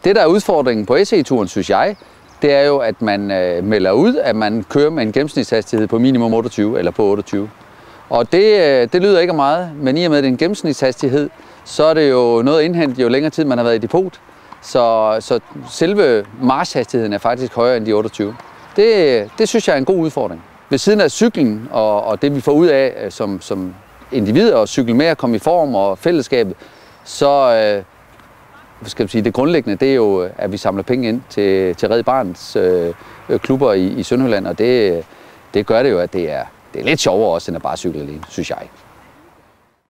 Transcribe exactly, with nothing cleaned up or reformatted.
Det, der er udfordringen på S E-turen, synes jeg, det er jo, at man øh, melder ud, at man kører med en gennemsnitshastighed på minimum otteogtyve eller på otteogtyve. Og det, øh, det lyder ikke meget, men i og med, at det er en gennemsnitshastighed, så er det jo noget at indhente, jo længere tid man har været i depot. Så, så selve marchhastigheden er faktisk højere end de otteogtyve. Det, det synes jeg er en god udfordring. Ved siden af cyklen og, og det, vi får ud af som, som individer og cykle med at komme i form og fællesskabet, så øh, skal vi sige, det grundlæggende, det er jo, at vi samler penge ind til, til Red Barnets øh, klubber i, i Sønderjylland, og det, det gør det jo, at det er, det er lidt sjovere også, end at bare cykle alene, synes jeg.